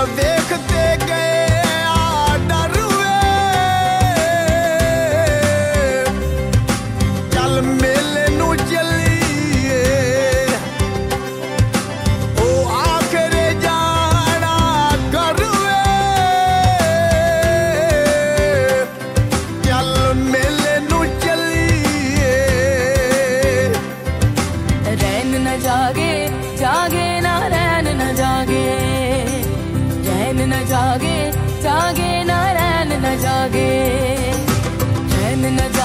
वेखते गए डर वे चल मेले नू चलिए ओ आखरे जाना कर वे चल मेले नू चलिए रैन न जागे जागे ना रैन न जागे रैन न जागे जागे ना रैन न जागे रैन न